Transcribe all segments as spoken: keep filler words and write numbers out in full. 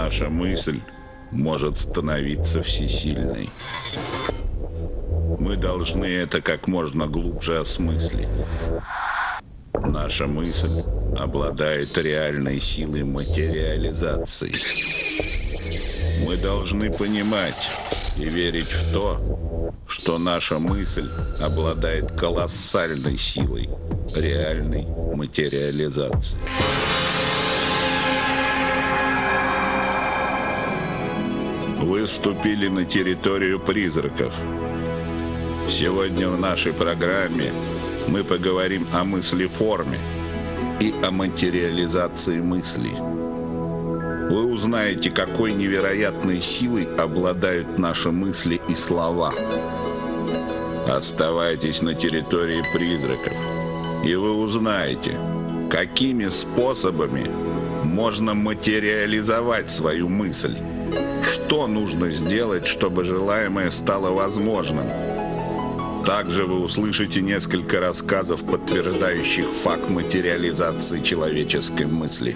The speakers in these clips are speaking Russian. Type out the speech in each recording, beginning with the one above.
наша мысль может становиться всесильной. Мы должны это как можно глубже осмыслить. Наша мысль обладает реальной силой материализации. Мы должны понимать и верить в то, что наша мысль обладает колоссальной силой реальной материализации. Вы вступили на территорию призраков. Сегодня в нашей программе мы поговорим о мыслеформе и о материализации мыслей. Вы узнаете, какой невероятной силой обладают наши мысли и слова. Оставайтесь на территории призраков, и вы узнаете, какими способами можно материализовать свою мысль. Что нужно сделать, чтобы желаемое стало возможным? Также вы услышите несколько рассказов, подтверждающих факт материализации человеческой мысли.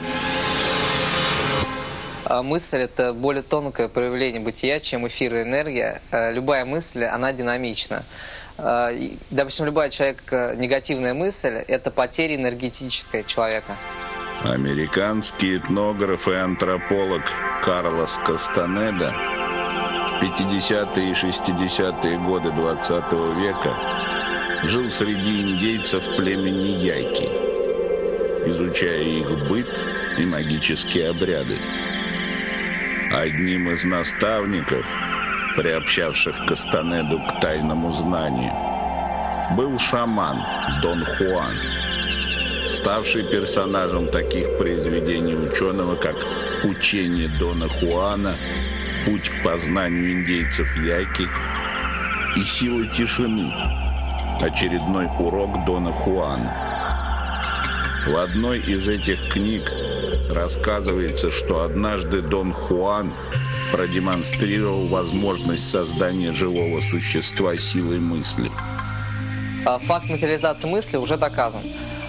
Мысль – это более тонкое проявление бытия, чем эфир и энергия. Любая мысль, она динамична. Допустим, любая человек, негативная мысль – это потеря энергетическая человека. Американский этнограф и антрополог Карлос Кастанеда в пятидесятые и шестидесятые годы двадцатого века жил среди индейцев племени Яйки, изучая их быт и магические обряды. Одним из наставников, приобщавших Кастанеду к тайному знанию, был шаман Дон Хуан, ставший персонажем таких произведений ученого, как «Учение Дона Хуана», «Путь к познанию индейцев Яйки» и «Сила тишины», очередной урок Дона Хуана. В одной из этих книг рассказывается, что однажды Дон Хуан продемонстрировал возможность создания живого существа силой мысли. Факт материализации мысли уже доказан.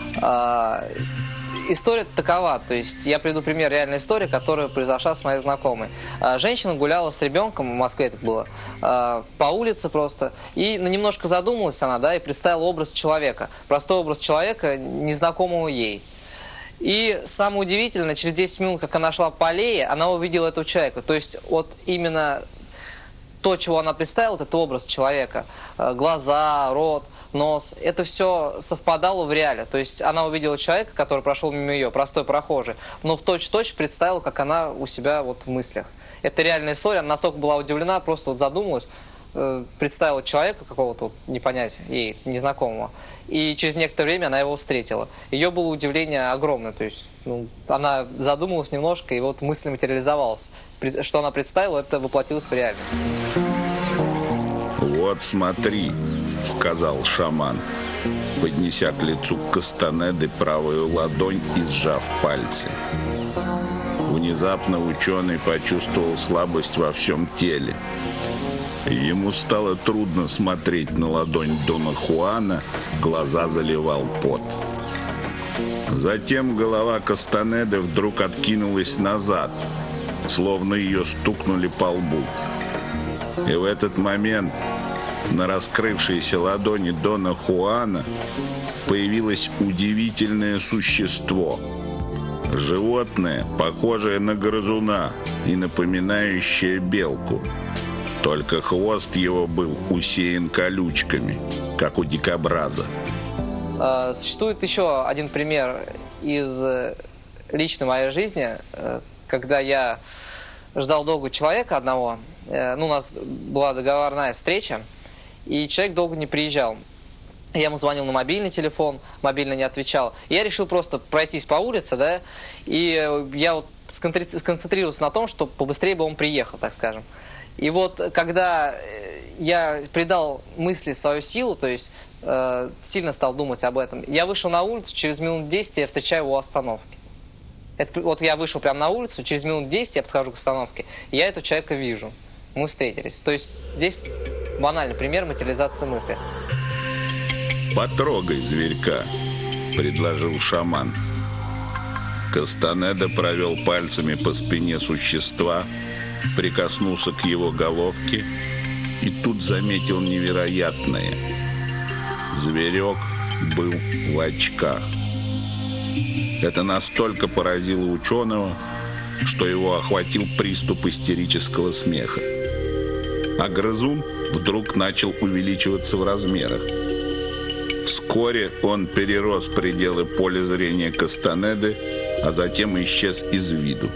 История такова, то есть я приведу пример реальной истории, которая произошла с моей знакомой. Женщина гуляла с ребенком, в Москве это было, по улице просто, и ну, немножко задумалась она, да, и представила образ человека, простой образ человека, незнакомого ей. И самое удивительное, через десять минут, как она шла по аллее, она увидела этого человека, то есть вот именно то, чего она представила, это образ человека, глаза, рот, нос, это все совпадало в реале. То есть она увидела человека, который прошел мимо ее, простой прохожий, но в точь-в-точь представила, как она у себя вот в мыслях. Это реальная история, она настолько была удивлена, просто вот задумалась, э, представила человека какого-то, вот, не понять, ей, незнакомого, и через некоторое время она его встретила. Ее было удивление огромное, то есть ну, она задумалась немножко, и вот мысль материализовалась. Что она представила, это воплотилось в реальность. «Вот смотри», — сказал шаман, поднеся к лицу Кастанеды правую ладонь и сжав пальцы. Внезапно ученый почувствовал слабость во всем теле. Ему стало трудно смотреть на ладонь Дона Хуана, глаза заливал пот. Затем голова Кастанеды вдруг откинулась назад, словно ее стукнули по лбу. И в этот момент на раскрывшейся ладони Дона Хуана появилось удивительное существо. Животное, похожее на грызуна и напоминающее белку. Только хвост его был усеян колючками, как у дикобраза. Существует еще один пример из личной моей жизни, когда я ждал долго человека одного. Ну, у нас была договорная встреча, и человек долго не приезжал. Я ему звонил на мобильный телефон, мобильно не отвечал. Я решил просто пройтись по улице, да, и я вот сконцентрировался на том, чтобы побыстрее бы он приехал, так скажем. И вот когда я придал мысли свою силу, то есть э, сильно стал думать об этом, я вышел на улицу, через минут десять я встречаю его у остановки. Это, вот я вышел прямо на улицу, через минут десять я подхожу к остановке, и я этого человека вижу. Мы встретились. То есть здесь банальный пример материализации мысли. «Потрогай зверька», — предложил шаман. Кастанеда провел пальцами по спине существа, прикоснулся к его головке и тут заметил невероятное. Зверек был в очках. Это настолько поразило ученого, что его охватил приступ истерического смеха. А грызун вдруг начал увеличиваться в размерах. Вскоре он перерос пределы поля зрения Кастанеды, а затем исчез из виду.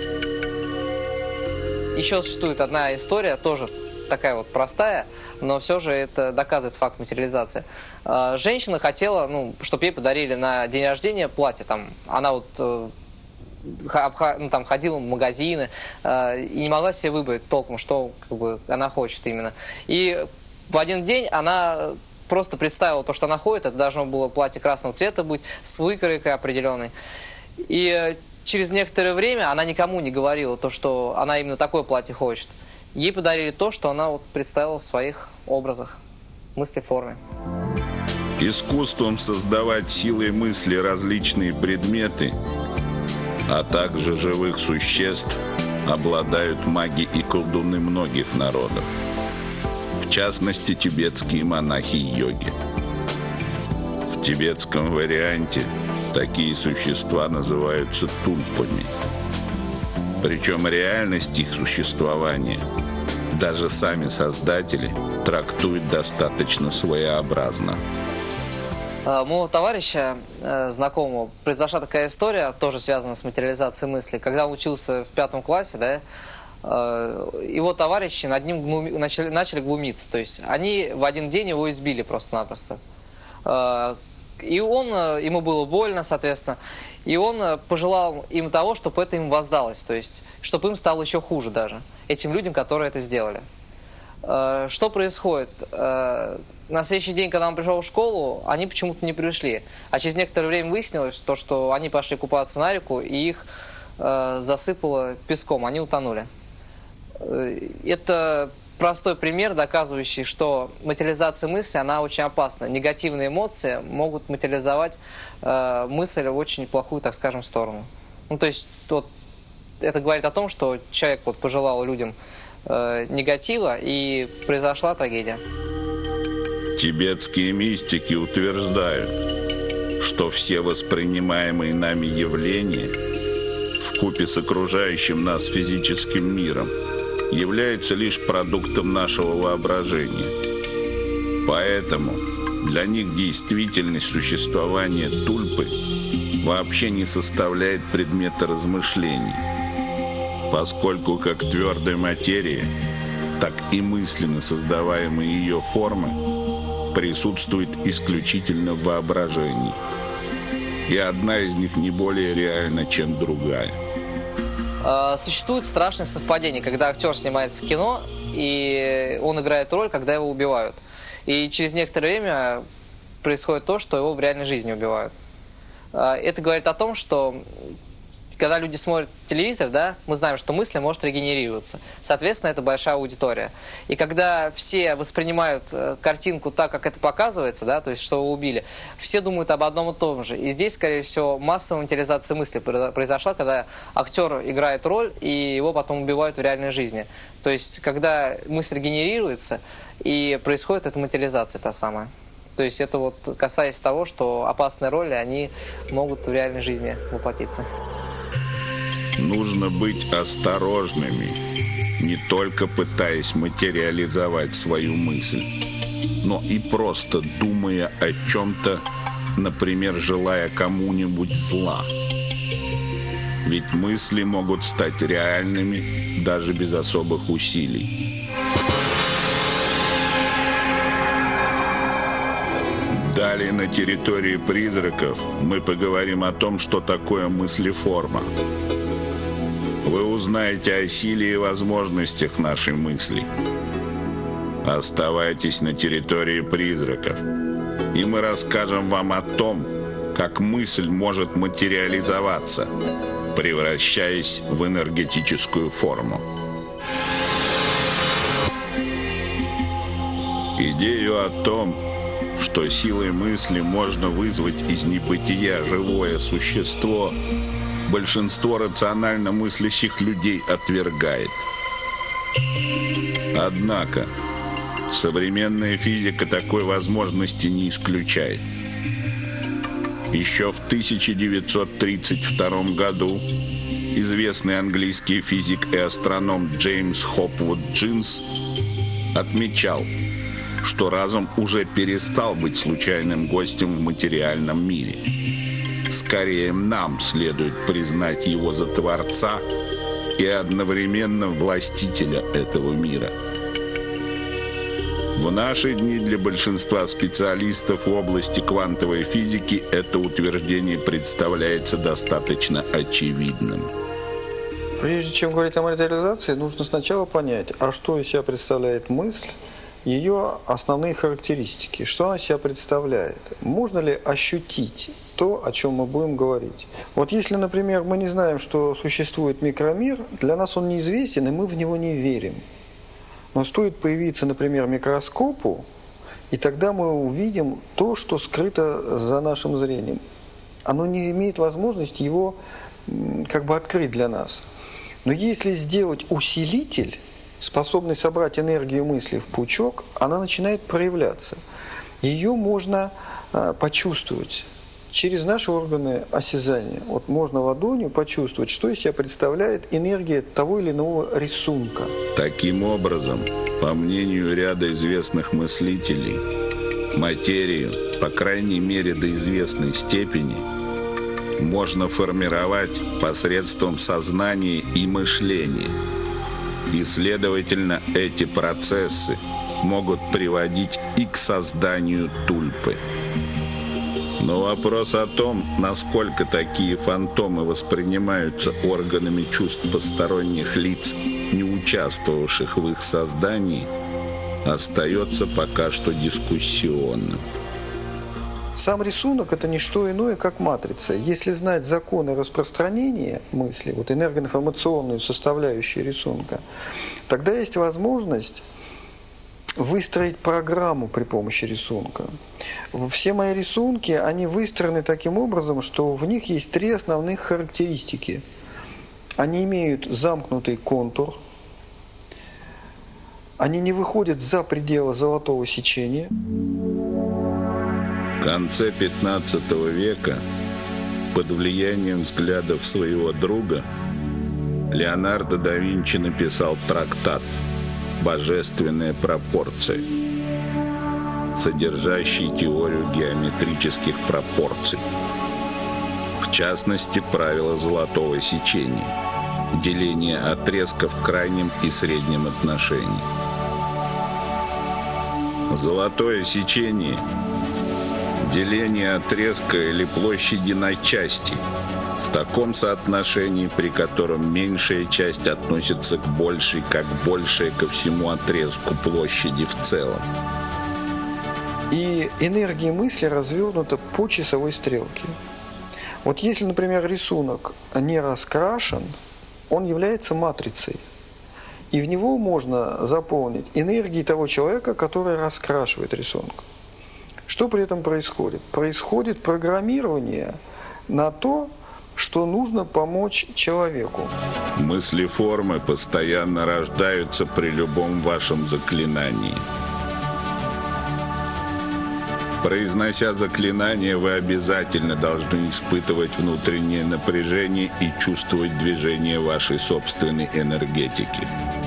Еще существует одна история, тоже такая вот простая, но все же это доказывает факт материализации. Женщина хотела, ну, чтобы ей подарили на день рождения платье. Там, она вот ну, там, ходила в магазины и не могла себе выбрать толком, что как бы, она хочет именно. И в один день она просто представила то, что она ходит. Это должно было платье красного цвета быть, с выкройкой определенной. И через некоторое время она никому не говорила то, что она именно такое платье хочет. Ей подарили то, что она вот представила в своих образах, мысли-форме. Искусством создавать силой мысли различные предметы, а также живых существ, обладают маги и колдуны многих народов. В частности, тибетские монахи и йоги. В тибетском варианте такие существа называются тульпами. Причем реальность их существования даже сами создатели трактуют достаточно своеобразно. У моего товарища, знакомого, произошла такая история, тоже связанная с материализацией мысли. Когда он учился в пятом классе, да, его товарищи над ним глуми, начали, начали глумиться. То есть они в один день его избили просто-напросто. И он, ему было больно, соответственно, и он пожелал им того, чтобы это им воздалось, то есть, чтобы им стало еще хуже даже, этим людям, которые это сделали. Что происходит? На следующий день, когда он пришел в школу, они почему-то не пришли, а через некоторое время выяснилось, то, что они пошли купаться на реку, и их засыпало песком, они утонули. Это простой пример, доказывающий, что материализация мысли, она очень опасна. Негативные эмоции могут материализовать э, мысль в очень плохую, так скажем, сторону. Ну, то есть, вот, это говорит о том, что человек вот, пожелал людям э, негатива, и произошла трагедия. Тибетские мистики утверждают, что все воспринимаемые нами явления, вкупе с окружающим нас физическим миром, являются лишь продуктом нашего воображения. Поэтому для них действительность существования тульпы вообще не составляет предмета размышлений, поскольку как твердая материя, так и мысленно создаваемые ее формы присутствуют исключительно в воображении, и одна из них не более реальна, чем другая. Существует страшное совпадение, когда актер снимается в кино, и он играет роль, когда его убивают. И через некоторое время происходит то, что его в реальной жизни убивают. Это говорит о том, что когда люди смотрят телевизор, да, мы знаем, что мысль может регенерироваться. Соответственно, это большая аудитория. И когда все воспринимают картинку так, как это показывается, да, то есть, что его убили, все думают об одном и том же. И здесь, скорее всего, массовая материализация мысли произошла, когда актер играет роль, и его потом убивают в реальной жизни. То есть, когда мысль регенерируется, и происходит эта материализация та самая. То есть, это вот касаясь того, что опасные роли, они могут в реальной жизни воплотиться. Нужно быть осторожными, не только пытаясь материализовать свою мысль, но и просто думая о чем-то, например, желая кому-нибудь зла. Ведь мысли могут стать реальными даже без особых усилий. Далее на территории призраков мы поговорим о том, что такое мыслеформа. Вы узнаете о силе и возможностях нашей мысли. Оставайтесь на территории призраков, и мы расскажем вам о том, как мысль может материализоваться, превращаясь в энергетическую форму. Идею о том, что силой мысли можно вызвать из небытия живое существо, большинство рационально мыслящих людей отвергает. Однако, современная физика такой возможности не исключает. Еще в тысяча девятьсот тридцать втором году известный английский физик и астроном Джеймс Хопвуд Джинс отмечал, что разум уже перестал быть случайным гостем в материальном мире. Скорее, нам следует признать его за Творца и одновременно властителя этого мира. В наши дни для большинства специалистов в области квантовой физики это утверждение представляется достаточно очевидным. Прежде чем говорить о материализации, нужно сначала понять, а что из себя представляет мысль, ее основные характеристики, что она из себя представляет. Можно ли ощутить то, о чем мы будем говорить? Вот если, например, мы не знаем, что существует микромир, для нас он неизвестен, и мы в него не верим. Но стоит появиться, например, микроскопу, и тогда мы увидим то, что скрыто за нашим зрением. Оно не имеет возможности его как бы открыть для нас. Но если сделать усилитель, способный собрать энергию мысли в пучок, она начинает проявляться. Ее можно а, почувствовать через наши органы осязания. Вот можно ладонью почувствовать, что из себя представляет энергия того или иного рисунка. Таким образом, по мнению ряда известных мыслителей, материю, по крайней мере до известной степени, можно формировать посредством сознания и мышления. И, следовательно, эти процессы могут приводить и к созданию тульпы. Но вопрос о том, насколько такие фантомы воспринимаются органами чувств посторонних лиц, не участвовавших в их создании, остается пока что дискуссионным. Сам рисунок – это не что иное, как матрица. Если знать законы распространения мысли, вот энергоинформационную составляющую рисунка, тогда есть возможность выстроить программу при помощи рисунка. Все мои рисунки, они выстроены таким образом, что в них есть три основных характеристики. Они имеют замкнутый контур, они не выходят за пределы золотого сечения. В конце пятнадцатого века, под влиянием взглядов своего друга, Леонардо да Винчи написал трактат «Божественные пропорции», содержащий теорию геометрических пропорций, в частности, правила золотого сечения, деление отрезков в крайнем и среднем отношении. Золотое сечение – деление отрезка или площади на части в таком соотношении, при котором меньшая часть относится к большей, как большая ко всему отрезку площади в целом. И энергия мысли развернута по часовой стрелке. Вот если, например, рисунок не раскрашен, он является матрицей. И в него можно заполнить энергией того человека, который раскрашивает рисунок. Что при этом происходит? Происходит программирование на то, что нужно помочь человеку. Мыслеформы постоянно рождаются при любом вашем заклинании. Произнося заклинание, вы обязательно должны испытывать внутреннее напряжение и чувствовать движение вашей собственной энергетики.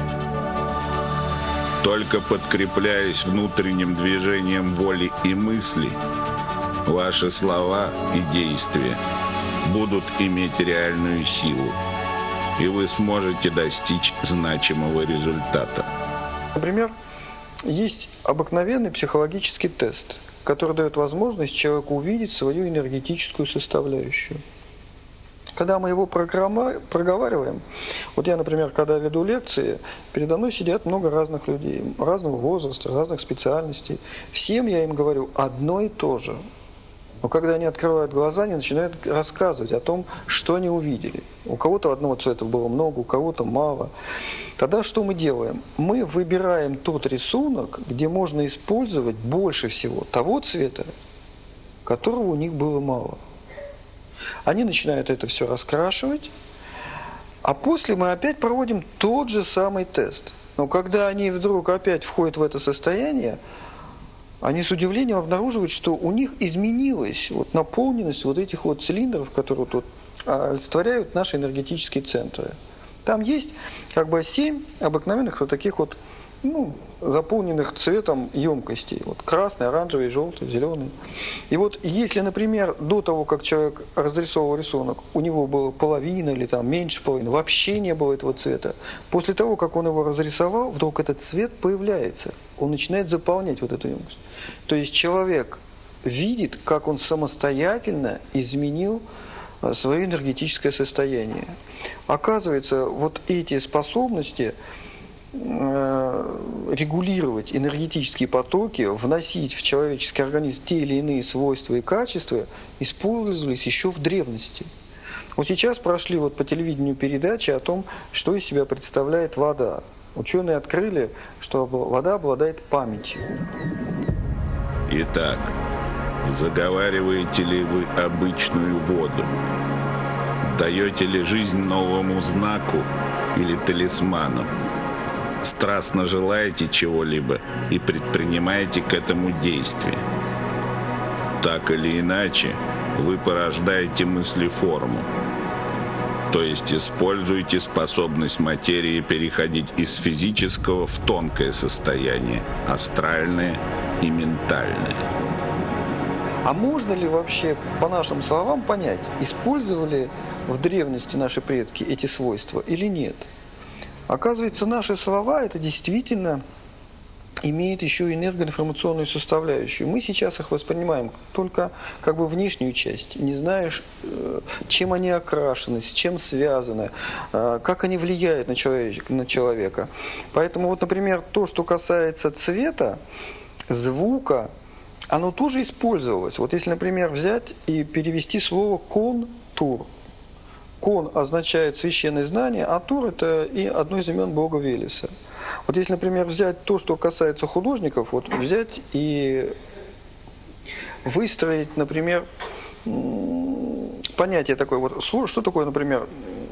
Только подкрепляясь внутренним движением воли и мысли, ваши слова и действия будут иметь реальную силу, и вы сможете достичь значимого результата. Например, есть обыкновенный психологический тест, который дает возможность человеку увидеть свою энергетическую составляющую. Когда мы его проговариваем, вот я, например, когда веду лекции, передо мной сидят много разных людей, разного возраста, разных специальностей. Всем я им говорю одно и то же. Но когда они открывают глаза, они начинают рассказывать о том, что они увидели. У кого-то одного цвета было много, у кого-то мало. Тогда что мы делаем? Мы выбираем тот рисунок, где можно использовать больше всего того цвета, которого у них было мало. Они начинают это все раскрашивать, а после мы опять проводим тот же самый тест. Но когда они вдруг опять входят в это состояние, они с удивлением обнаруживают, что у них изменилась вот наполненность вот этих вот цилиндров, которые тут олицетворяют наши энергетические центры. Там есть как бы семь обыкновенных вот таких вот, ну, заполненных цветом емкостей. Вот красный, оранжевый, желтый, зеленый. И вот если, например, до того, как человек разрисовывал рисунок, у него было половина или там меньше половины, вообще не было этого цвета. После того, как он его разрисовал, вдруг этот цвет появляется. Он начинает заполнять вот эту емкость. То есть человек видит, как он самостоятельно изменил свое энергетическое состояние. Оказывается, вот эти способности регулировать энергетические потоки, вносить в человеческий организм те или иные свойства и качества использовались еще в древности. Вот сейчас прошли вот по телевидению передачи о том, что из себя представляет вода. Ученые открыли, что вода обладает памятью. Итак, заговариваете ли вы обычную воду? Даете ли жизнь новому знаку или талисману? Страстно желаете чего-либо и предпринимаете к этому действие? Так или иначе, вы порождаете мыслеформу, то есть используете способность материи переходить из физического в тонкое состояние, астральное и ментальное. А можно ли вообще, по нашим словам, понять, использовали в древности наши предки эти свойства или нет? Оказывается, наши слова, это действительно имеет еще и энергоинформационную составляющую. Мы сейчас их воспринимаем только как бы внешнюю часть, не знаешь, чем они окрашены, с чем связаны, как они влияют на человека, на человека. Поэтому вот, например, то, что касается цвета, звука, оно тоже использовалось. Вот если, например, взять и перевести слово «контур». Кон означает священное знание, а тур – это и одно из имен бога Велеса. Вот если, например, взять то, что касается художников, вот взять и выстроить, например, понятие такое, вот что такое, например,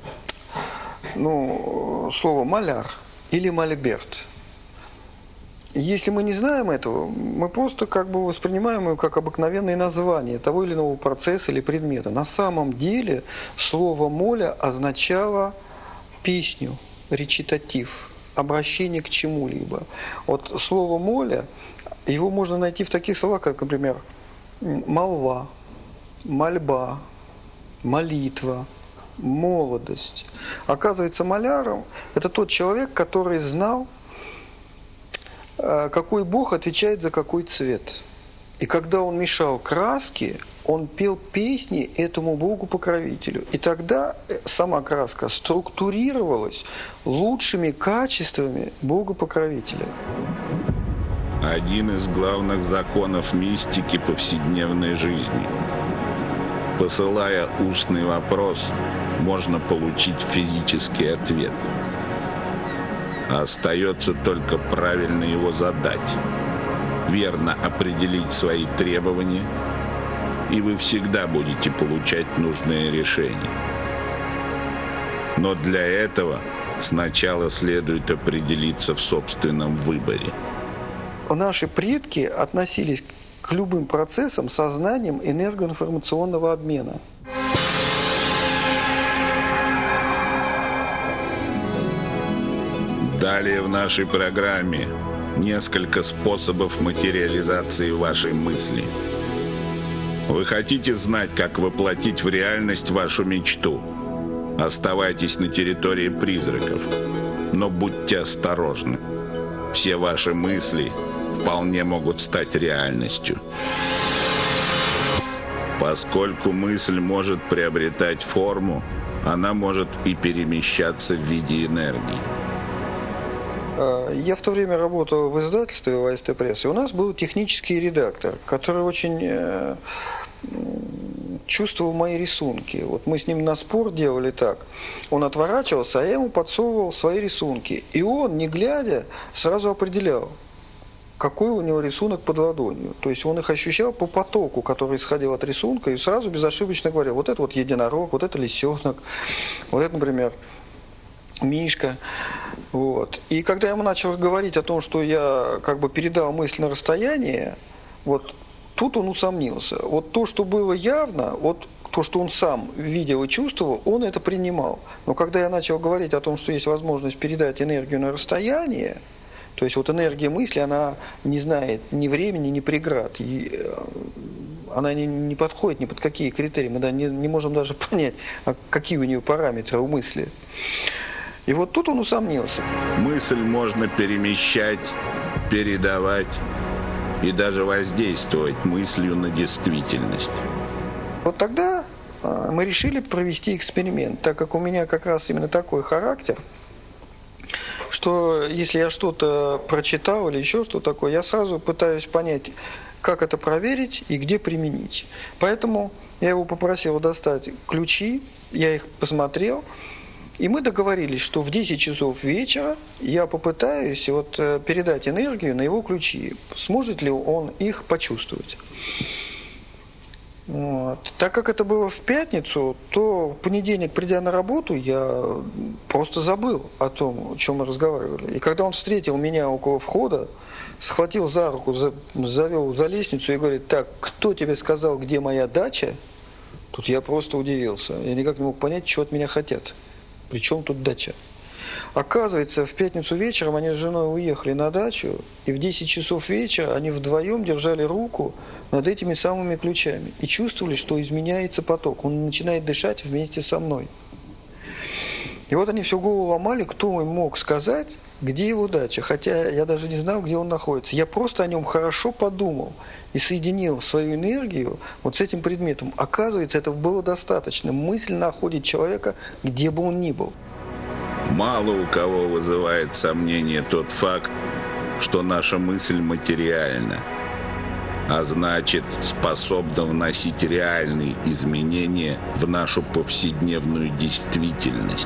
ну, слово «маляр» или «мольберт». Если мы не знаем этого, мы просто как бы воспринимаем его как обыкновенное название того или иного процесса или предмета. На самом деле слово «моля» означало песню, речитатив, обращение к чему-либо. Вот слово «моля», его можно найти в таких словах, как, например, молва, мольба, молитва, молодость. Оказывается, моляром – это тот человек, который знал, какой бог отвечает за какой цвет. И когда он мешал краски, он пел песни этому богу-покровителю. И тогда сама краска структурировалась лучшими качествами бога-покровителя. Один из главных законов мистики повседневной жизни. Посылая устный вопрос, можно получить физический ответ. Остается только правильно его задать, верно определить свои требования, и вы всегда будете получать нужное решение. Но для этого сначала следует определиться в собственном выборе. Наши предки относились к любым процессам со знанием энергоинформационного обмена. Далее в нашей программе несколько способов материализации вашей мысли. Вы хотите знать, как воплотить в реальность вашу мечту? Оставайтесь на территории призраков, но будьте осторожны. Все ваши мысли вполне могут стать реальностью. Поскольку мысль может приобретать форму, она может и перемещаться в виде энергии. Я в то время работал в издательстве в АСТ Пресс, и у нас был технический редактор, который очень э, чувствовал мои рисунки. Вот мы с ним на спор делали так. Он отворачивался, а я ему подсовывал свои рисунки. И он, не глядя, сразу определял, какой у него рисунок под ладонью. То есть он их ощущал по потоку, который исходил от рисунка, и сразу безошибочно говорил, вот это вот единорог, вот это лисенок, вот это, например, Мишка. Вот. И когда я ему начал говорить о том, что я как бы передал мысль на расстояние, вот тут он усомнился. Вот то, что было явно, вот то, что он сам видел и чувствовал, он это принимал. Но когда я начал говорить о том, что есть возможность передать энергию на расстояние, то есть вот энергия мысли, она не знает ни времени, ни преград. И она не, не подходит ни под какие критерии. Мы да, не, не можем даже понять, а какие у нее параметры у мысли. И вот тут он усомнился. Мысль можно перемещать, передавать и даже воздействовать мыслью на действительность. Вот тогда мы решили провести эксперимент, так как у меня как раз именно такой характер, что если я что-то прочитал или еще что такое, я сразу пытаюсь понять, как это проверить и где применить. Поэтому я его попросил достать ключи, я их посмотрел, и мы договорились, что в десять часов вечера я попытаюсь вот передать энергию на его ключи. Сможет ли он их почувствовать? Вот. Так как это было в пятницу, то в понедельник, придя на работу, я просто забыл о том, о чем мы разговаривали. И когда он встретил меня около входа, схватил за руку, за, завел за лестницу и говорит, так, кто тебе сказал, где моя дача? Тут я просто удивился. Я никак не мог понять, чего от меня хотят. Причем тут дача? Оказывается, в пятницу вечером они с женой уехали на дачу, и в десять часов вечера они вдвоем держали руку над этими самыми ключами и чувствовали, что изменяется поток. Он начинает дышать вместе со мной. И вот они всю голову ломали, кто им мог сказать, где его дача, хотя я даже не знал, где он находится. Я просто о нем хорошо подумал и соединил свою энергию вот с этим предметом. Оказывается, этого было достаточно. Мысль находит человека, где бы он ни был. Мало у кого вызывает сомнение тот факт, что наша мысль материальна, а значит, способна вносить реальные изменения в нашу повседневную действительность.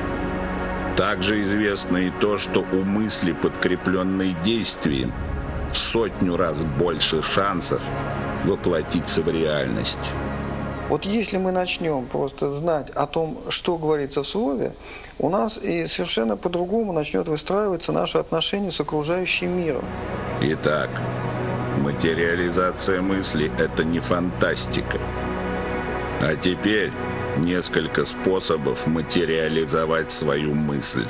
Также известно и то, что у мысли, подкрепленной действием, в сотню раз больше шансов воплотиться в реальность. Вот если мы начнем просто знать о том, что говорится в слове, у нас и совершенно по-другому начнет выстраиваться наше отношение с окружающим миром. Итак, материализация мысли – это не фантастика. А теперь несколько способов материализовать свою мысль.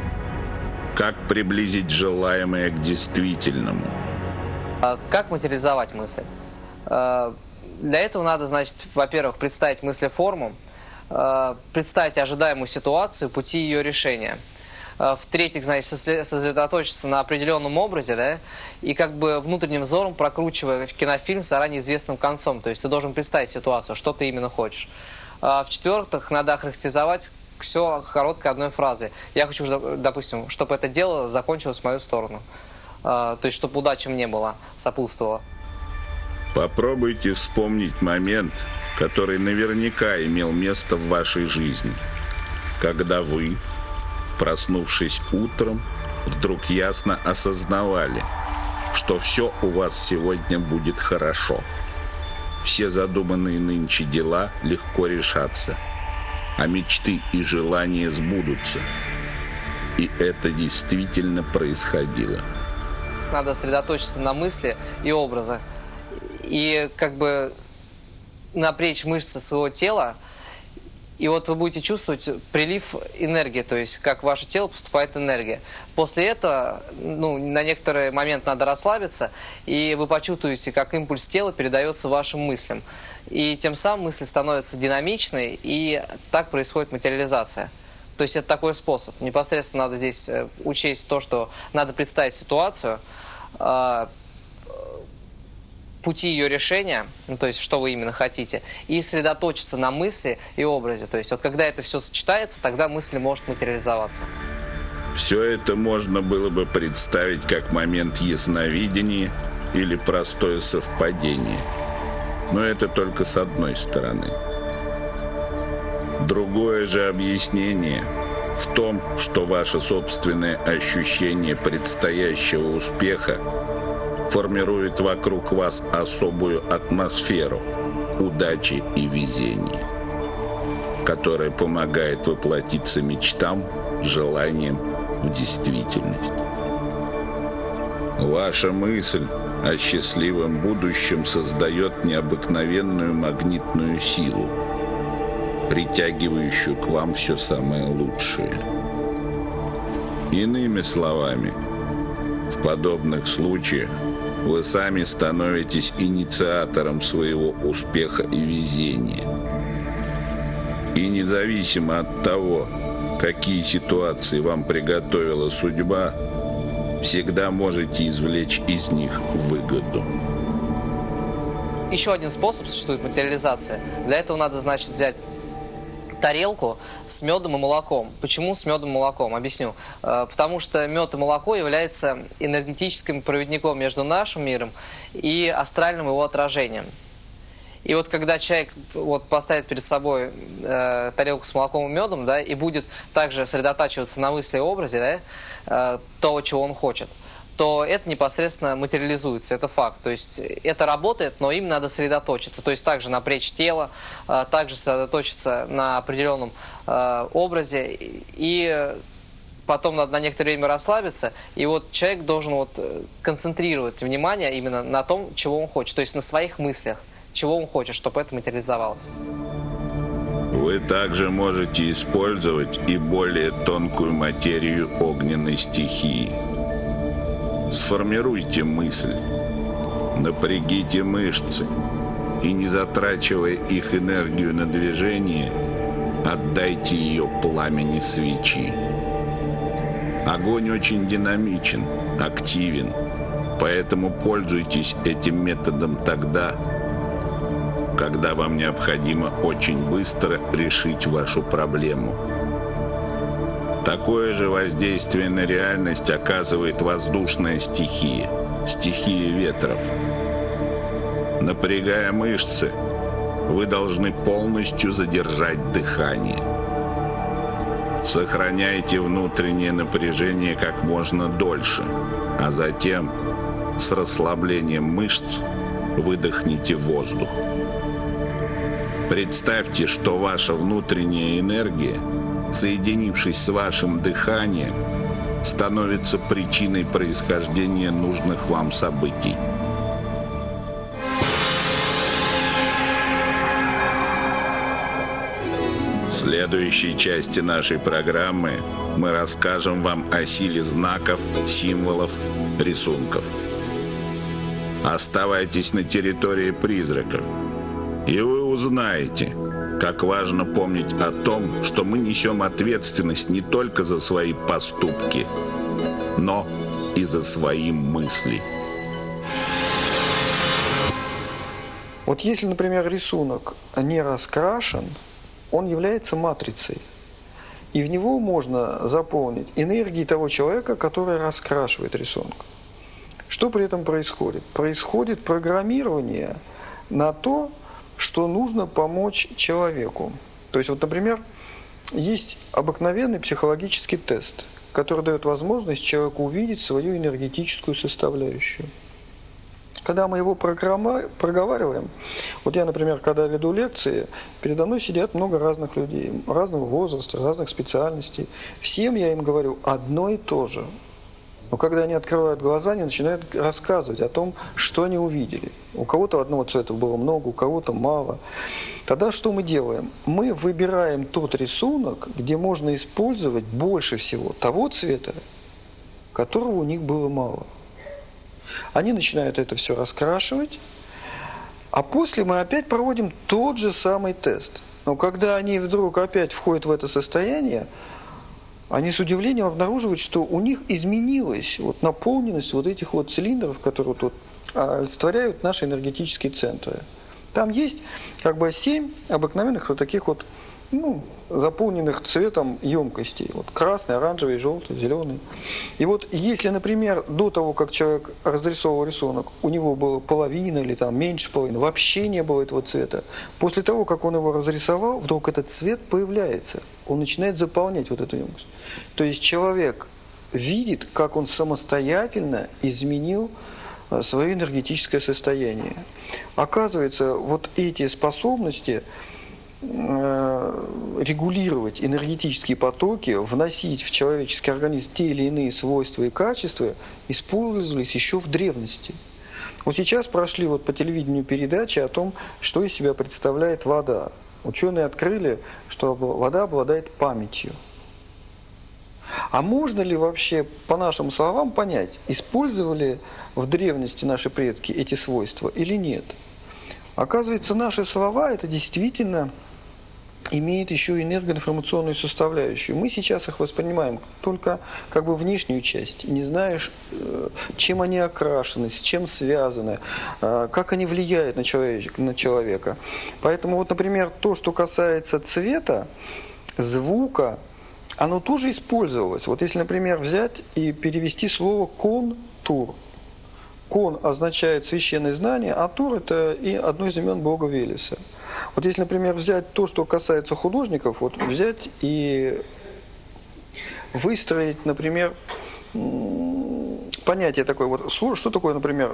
Как приблизить желаемое к действительному? А как материализовать мысль? Для этого надо, значит, во-первых, представить мыслеформу, представить ожидаемую ситуацию, пути ее решения. В-третьих, значит, сосредоточиться на определенном образе, да, и как бы внутренним взором прокручивая кинофильм с заранее известным концом. То есть ты должен представить ситуацию, что ты именно хочешь. В-четвертых, надо охарактеризовать все короткой одной фразой. Я хочу, допустим, чтобы это дело закончилось в мою сторону. То есть, чтобы удача мне была, сопутствовала. Попробуйте вспомнить момент, который наверняка имел место в вашей жизни, когда вы, проснувшись утром, вдруг ясно осознавали, что все у вас сегодня будет хорошо. Все задуманные нынче дела легко решатся, а мечты и желания сбудутся. И это действительно происходило. Надо сосредоточиться на мысли и образах. И как бы напрячь мышцы своего тела, и вот вы будете чувствовать прилив энергии, то есть как в ваше тело поступает энергия. После этого, ну, на некоторый момент надо расслабиться, и вы почувствуете, как импульс тела передается вашим мыслям. И тем самым мысль становится динамичной, и так происходит материализация. То есть это такой способ. Непосредственно надо здесь учесть то, что надо представить ситуацию, пути ее решения, ну, то есть что вы именно хотите, и сосредоточиться на мысли и образе. То есть вот когда это все сочетается, тогда мысль может материализоваться. Все это можно было бы представить как момент ясновидения или простое совпадение. Но это только с одной стороны. Другое же объяснение в том, что ваше собственное ощущение предстоящего успеха формирует вокруг вас особую атмосферу удачи и везения, которая помогает воплотиться мечтам, желаниям в действительность. Ваша мысль о счастливом будущем создает необыкновенную магнитную силу, притягивающую к вам все самое лучшее. Иными словами, в подобных случаях вы сами становитесь инициатором своего успеха и везения. И независимо от того, какие ситуации вам приготовила судьба, всегда можете извлечь из них выгоду. Еще один способ существует — материализация. Для этого надо, значит, взять тарелку с медом и молоком. Почему с медом и молоком? Объясню. Потому что мед и молоко являются энергетическим проводником между нашим миром и астральным его отражением. И вот когда человек вот поставит перед собой э, тарелку с молоком и медом, да, и будет также сосредотачиваться на мысли и образе, да, э, того, чего он хочет, то это непосредственно материализуется, это факт. То есть это работает, но им надо сосредоточиться. То есть также напрячь тело, э, также сосредоточиться на определенном э, образе, и потом надо на некоторое время расслабиться, и вот человек должен вот концентрировать внимание именно на том, чего он хочет, то есть на своих мыслях, чего он хочет, чтобы это материализовалось. Вы также можете использовать и более тонкую материю огненной стихии. Сформируйте мысль, напрягите мышцы и, не затрачивая их энергию на движение, отдайте ее пламени свечи. Огонь очень динамичен, активен, поэтому пользуйтесь этим методом тогда, когда вам необходимо очень быстро решить вашу проблему. Такое же воздействие на реальность оказывает воздушная стихия, стихия ветров. Напрягая мышцы, вы должны полностью задержать дыхание. Сохраняйте внутреннее напряжение как можно дольше, а затем с расслаблением мышц выдохните воздух. Представьте, что ваша внутренняя энергия, соединившись с вашим дыханием, становится причиной происхождения нужных вам событий. В следующей части нашей программы мы расскажем вам о силе знаков, символов, рисунков. Оставайтесь на территории призраков, и вы узнаете, как важно помнить о том, что мы несем ответственность не только за свои поступки, но и за свои мысли. Вот если, например, рисунок не раскрашен, он является матрицей. И в него можно заполнить энергии того человека, который раскрашивает рисунок. Что при этом происходит? Происходит программирование на то, что нужно помочь человеку. То есть, вот, например, есть обыкновенный психологический тест, который дает возможность человеку увидеть свою энергетическую составляющую. Когда мы его проговариваем, вот я, например, когда веду лекции, передо мной сидят много разных людей, разного возраста, разных специальностей. Всем я им говорю одно и то же. Но когда они открывают глаза, они начинают рассказывать о том, что они увидели. У кого-то одного цвета было много, у кого-то мало. Тогда что мы делаем? Мы выбираем тот рисунок, где можно использовать больше всего того цвета, которого у них было мало. Они начинают это все раскрашивать, а после мы опять проводим тот же самый тест. Но когда они вдруг опять входят в это состояние, они с удивлением обнаруживают, что у них изменилась вот наполненность вот этих вот цилиндров, которые тут олицетворяют наши энергетические центры. Там есть как бы семь обыкновенных вот таких вот, ну, заполненных цветом емкостей. Вот красный, оранжевый, желтый, зеленый. И вот если, например, до того, как человек разрисовывал рисунок, у него была половина или там меньше половины, вообще не было этого цвета. После того, как он его разрисовал, вдруг этот цвет появляется. Он начинает заполнять вот эту емкость. То есть человек видит, как он самостоятельно изменил свое энергетическое состояние. Оказывается, вот эти способности регулировать энергетические потоки, вносить в человеческий организм те или иные свойства и качества, использовались еще в древности. Вот сейчас прошли вот по телевидению передачи о том, что из себя представляет вода. Ученые открыли, что вода обладает памятью. А можно ли вообще, по нашим словам, понять, использовали в древности наши предки эти свойства или нет? Оказывается, наши слова это действительно имеет еще энергоинформационную составляющую. Мы сейчас их воспринимаем только как бы внешнюю часть, не знаешь, чем они окрашены, с чем связаны, как они влияют на человека. Поэтому вот, например, то, что касается цвета, звука, оно тоже использовалось. Вот если, например, взять и перевести слово «контур». Кон означает священное знание, а тур это и одно из имен бога Велеса. Вот если, например, взять то, что касается художников, вот взять и выстроить, например, понятие такое, вот что такое, например,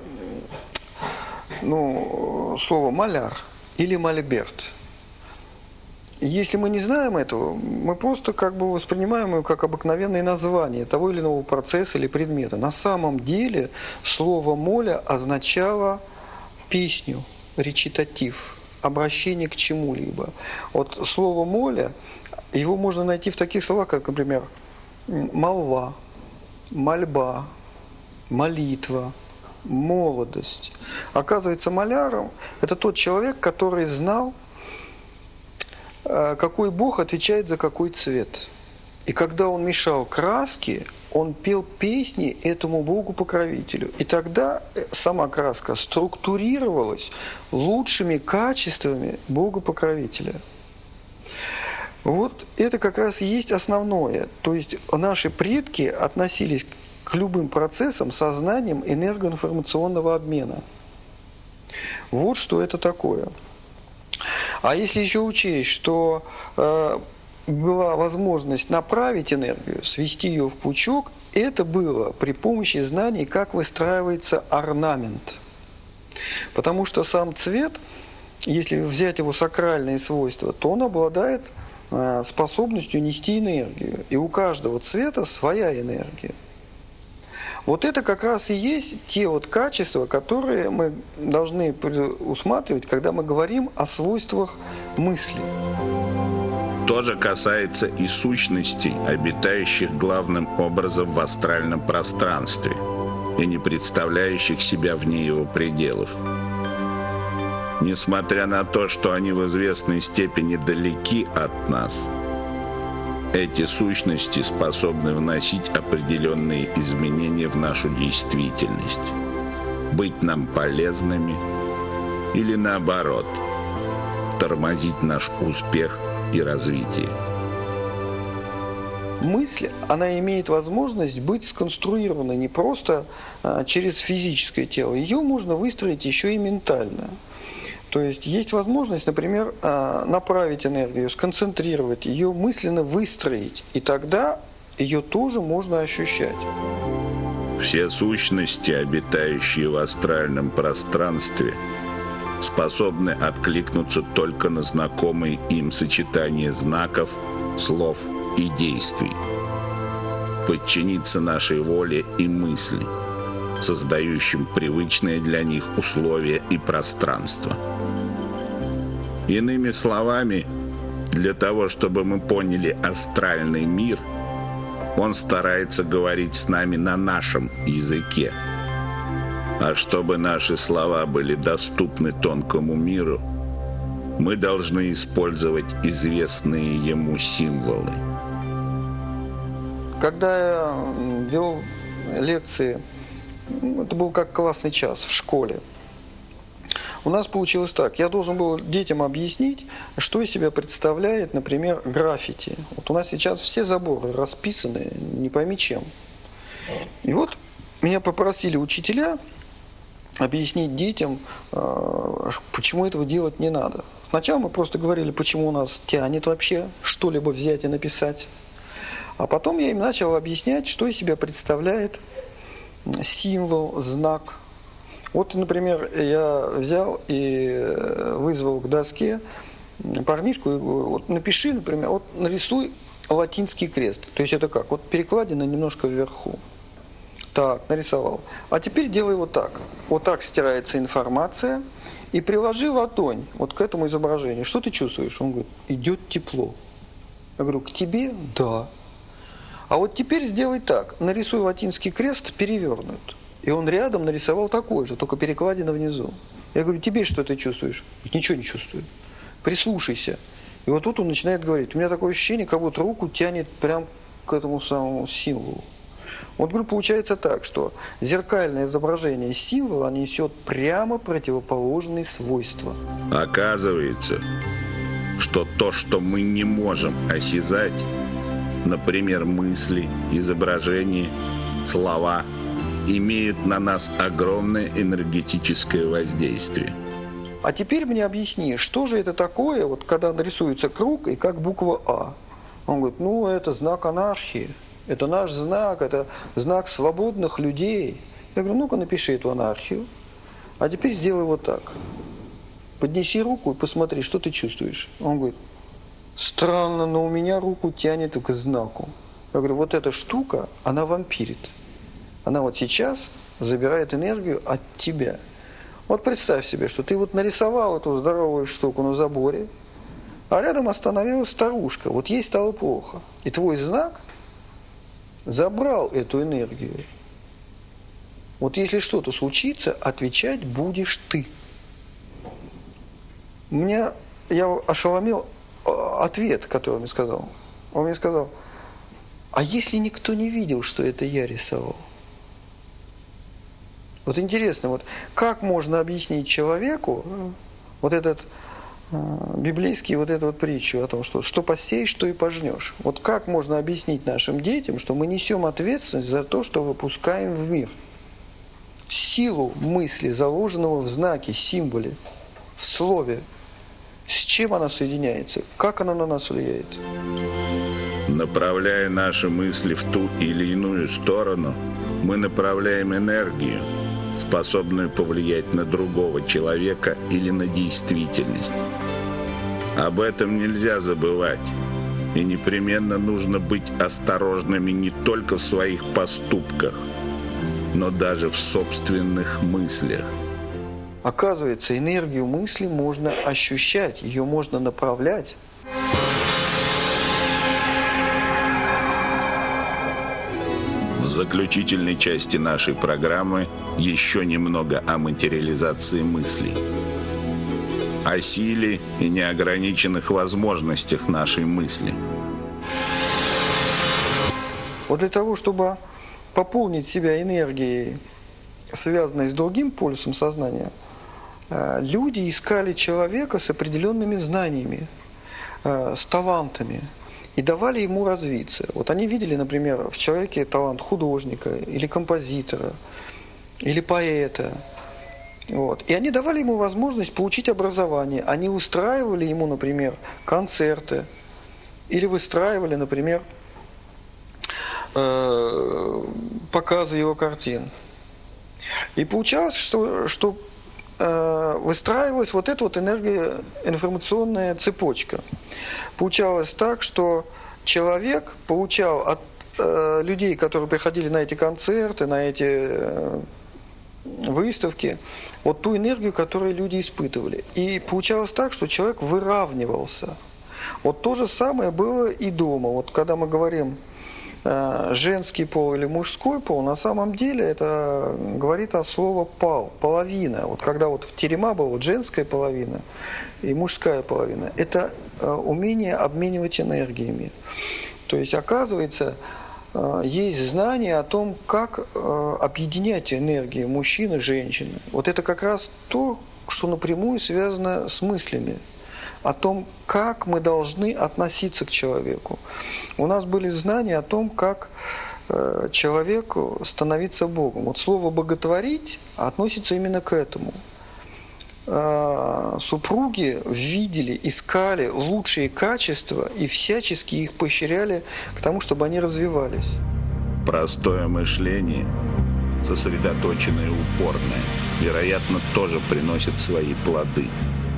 ну, слово маляр или мольберт. Если мы не знаем этого, мы просто как бы воспринимаем его как обыкновенное название того или иного процесса или предмета. На самом деле слово «моля» означало песню, речитатив, обращение к чему-либо. Вот слово «моля», его можно найти в таких словах, как, например, молва, мольба, молитва, молодость. Оказывается, моляром – это тот человек, который знал, какой бог отвечает за какой цвет. И когда он мешал краски, он пел песни этому богу-покровителю. И тогда сама краска структурировалась лучшими качествами бога-покровителя. Вот это как раз и есть основное. То есть наши предки относились к любым процессам со знанием энергоинформационного обмена. Вот что это такое. А если еще учесть, что э, была возможность направить энергию, свести ее в пучок, это было при помощи знаний, как выстраивается орнамент. Потому что сам цвет, если взять его сакральные свойства, то он обладает э, способностью нести энергию. И у каждого цвета своя энергия. Вот это как раз и есть те вот качества, которые мы должны усматривать, когда мы говорим о свойствах мысли. То же касается и сущностей, обитающих главным образом в астральном пространстве и не представляющих себя вне его пределов. Несмотря на то, что они в известной степени далеки от нас, эти сущности способны вносить определенные изменения в нашу действительность, быть нам полезными или, наоборот, тормозить наш успех и развитие. Мысль, она имеет возможность быть сконструированной не просто а, через физическое тело, ее можно выстроить еще и ментально. То есть есть возможность, например, направить энергию, сконцентрировать, ее мысленно выстроить, и тогда ее тоже можно ощущать. Все сущности, обитающие в астральном пространстве, способны откликнуться только на знакомые им сочетание знаков, слов и действий, подчиниться нашей воле и мысли, создающим привычные для них условия и пространство. Иными словами, для того, чтобы мы поняли астральный мир, он старается говорить с нами на нашем языке. А чтобы наши слова были доступны тонкому миру, мы должны использовать известные ему символы. Когда я вел лекции, это был как классный час в школе. У нас получилось так. Я должен был детям объяснить, что из себя представляет, например, граффити. Вот у нас сейчас все заборы расписаны, не пойми чем. И вот меня попросили учителя объяснить детям, почему этого делать не надо. Сначала мы просто говорили, почему у нас тянет вообще что-либо взять и написать. А потом я им начал объяснять, что из себя представляет символ, знак. Вот, например, я взял и вызвал к доске парнишку и говорю, вот напиши, например, вот нарисуй латинский крест. То есть это как? Вот перекладина немножко вверху. Так, нарисовал. А теперь делай вот так. Вот так стирается информация. И приложи ладонь вот к этому изображению. Что ты чувствуешь? Он говорит, идет тепло. Я говорю, к тебе? Да. А вот теперь сделай так. Нарисуй латинский крест перевернут. И он рядом нарисовал такой же, только перекладина внизу. Я говорю, тебе что ты чувствуешь? Ничего не чувствую. Прислушайся. И вот тут он начинает говорить. У меня такое ощущение, как будто руку тянет прям к этому самому символу. Вот, говорю, получается так, что зеркальное изображение символа несет прямо противоположные свойства. Оказывается, что то, что мы не можем осязать, например, мысли, изображения, слова, имеют на нас огромное энергетическое воздействие. А теперь мне объясни, что же это такое, вот когда нарисуется круг и как буква А? Он говорит, ну это знак анархии. Это наш знак, это знак свободных людей. Я говорю, ну-ка напиши эту анархию. А теперь сделай вот так. Поднеси руку и посмотри, что ты чувствуешь. Он говорит, странно, но у меня руку тянет к знаку. Я говорю, вот эта штука, она вампирит. Она вот сейчас забирает энергию от тебя. Вот представь себе, что ты вот нарисовал эту здоровую штуку на заборе, а рядом остановилась старушка. Вот ей стало плохо. И твой знак забрал эту энергию. Вот если что-то случится, отвечать будешь ты. Меня, я ошеломил ответ, который он мне сказал. Он мне сказал, а если никто не видел, что это я рисовал? Вот интересно, вот как можно объяснить человеку вот этот библейский вот эту вот притчу о том, что что посеешь, что и пожнешь. Вот как можно объяснить нашим детям, что мы несем ответственность за то, что выпускаем в мир? Силу мысли, заложенного в знаке, символе, в слове. С чем она соединяется? Как она на нас влияет? Направляя наши мысли в ту или иную сторону, мы направляем энергию, способную повлиять на другого человека или на действительность. Об этом нельзя забывать. И непременно нужно быть осторожными не только в своих поступках, но даже в собственных мыслях. Оказывается, энергию мысли можно ощущать, ее можно направлять. В заключительной части нашей программы еще немного о материализации мыслей, о силе и неограниченных возможностях нашей мысли. Вот для того, чтобы пополнить себя энергией, связанной с другим полюсом сознания, люди искали человека с определенными знаниями, с талантами, и давали ему развиться. Вот они видели, например, в человеке талант художника, или композитора, или поэта. Вот. И они давали ему возможность получить образование. Они устраивали ему, например, концерты, или выстраивали, например, показы его картин. И получалось, что, что выстраивалась вот эта вот энергоинформационная цепочка. Получалось так, что человек получал от э, людей, которые приходили на эти концерты, на эти э, выставки, вот ту энергию, которую люди испытывали. И получалось так, что человек выравнивался. Вот то же самое было и дома. Вот когда мы говорим женский пол или мужской пол, на самом деле это говорит о слове пал, половина. Вот когда вот в терема была вот женская половина и мужская половина, это умение обменивать энергиями. То есть, оказывается, есть знание о том, как объединять энергии мужчин и женщин. Вот это как раз то, что напрямую связано с мыслями. О том, как мы должны относиться к человеку. У нас были знания о том, как э, человеку становиться Богом. Вот слово «боготворить» относится именно к этому. Э, супруги видели, искали лучшие качества и всячески их поощряли к тому, чтобы они развивались. Простое мышление сосредоточенное и упорное, вероятно, тоже приносит свои плоды.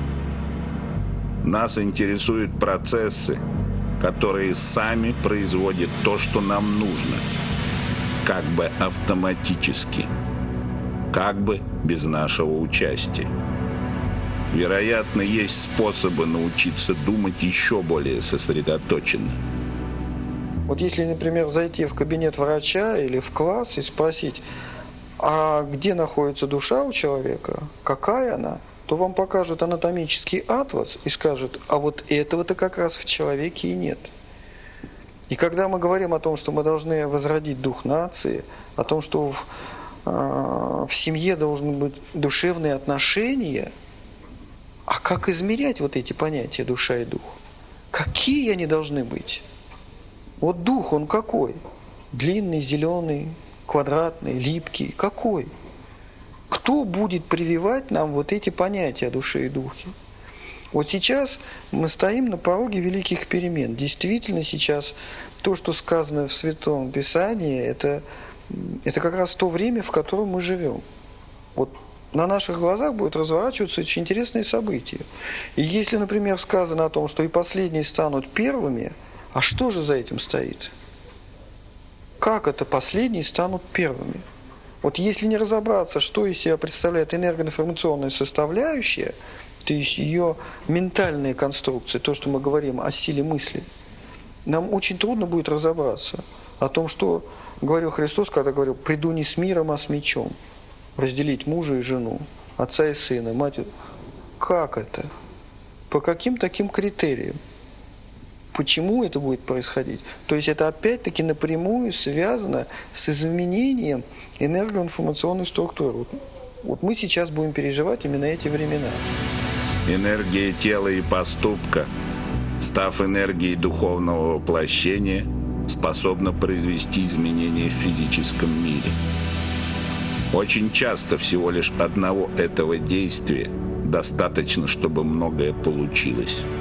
Нас интересуют процессы, которые сами производят то, что нам нужно, как бы автоматически, как бы без нашего участия. Вероятно, есть способы научиться думать еще более сосредоточенно. Вот если, например, зайти в кабинет врача или в класс и спросить, а где находится душа у человека, какая она, то вам покажут анатомический атлас и скажут, а вот этого-то как раз в человеке и нет. И когда мы говорим о том, что мы должны возродить дух нации, о том, что в, э, в семье должны быть душевные отношения, а как измерять вот эти понятия душа и дух? Какие они должны быть? Вот дух, он какой? Длинный, зеленый, квадратный, липкий. Какой? Кто будет прививать нам вот эти понятия о душе и духе? Вот сейчас мы стоим на пороге великих перемен. Действительно, сейчас то, что сказано в Святом Писании, это, это как раз то время, в котором мы живем. Вот на наших глазах будут разворачиваться очень интересные события. И если, например, сказано о том, что и последние станут первыми, а что же за этим стоит? Как это последние станут первыми? Вот если не разобраться, что из себя представляет энергоинформационная составляющая, то есть ее ментальные конструкции, то, что мы говорим о силе мысли, нам очень трудно будет разобраться о том, что говорил Христос, когда говорил, приду не с миром, а с мечом, разделить мужа и жену, отца и сына, мать. Как это? По каким таким критериям? Почему это будет происходить? То есть это опять-таки напрямую связано с изменением энергоинформационной структуры. Вот, вот мы сейчас будем переживать именно эти времена. Энергия тела и поступка, став энергией духовного воплощения, способна произвести изменения в физическом мире. Очень часто всего лишь одного этого действия достаточно, чтобы многое получилось.